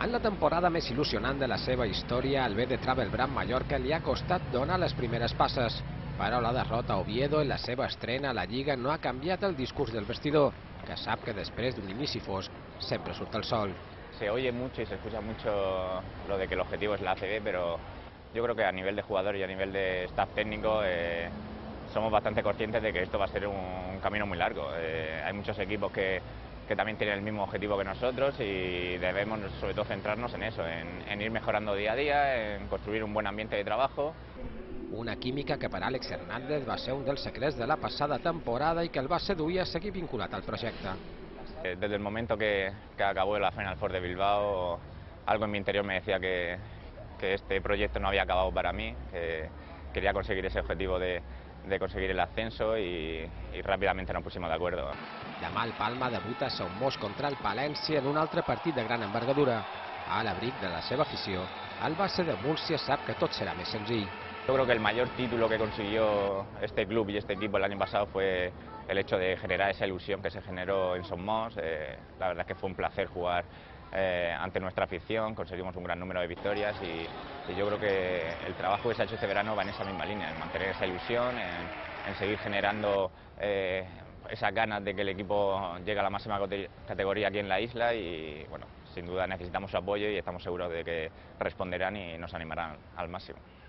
En la temporada més il·lusionant de la seva història, el B de Travel Brand Mallorca li ha costat donar les primeres passes. Però la derrota a Oviedo en la seva estrena a la Lliga no ha canviat el discurs del vestidor, que sap que després d'un inici fosc sempre surt el sol. Se oye mucho y se escucha mucho lo de que el objetivo es la ACB, pero yo creo que a nivel de jugador y a nivel de staff técnico somos bastante conscientes de que esto va a ser un camino muy largo. Hay muchos equipos que también tienen el mismo objetivo que nosotros y debemos sobre todo centrarnos en eso, en ir mejorando día a día, en construir un buen ambiente de trabajo. Una química que per Àlex Hernández va ser un dels secrets de la passada temporada i que el va seduir a seguir vinculat al projecte. Desde el momento que acabó la Final Four de Bilbao, algo en mi interior me decía que este proyecto no había acabado para mí, que quería conseguir ese objetivo de conseguir el ascenso y rápidamente nos pusimos de acuerdo. Demà el Palma debuta a Somos contra el Palència en un altre partit de gran envergadura. A l'abric de la seva afició, el base de Múrcia sap que tot serà més senzill. Yo creo que el mayor título que consiguió este club y este equipo el año pasado fue el hecho de generar esa ilusión que se generó en Somos. La verdad es que fue un placer jugar ante nuestra afición, conseguimos un gran número de victorias y yo creo que el trabajo que se ha hecho este verano va en esa misma línea, en mantener esa ilusión, en seguir generando esas ganas de que el equipo llegue a la máxima categoría aquí en la isla y bueno, sin duda necesitamos su apoyo y estamos seguros de que responderán y nos animarán al máximo.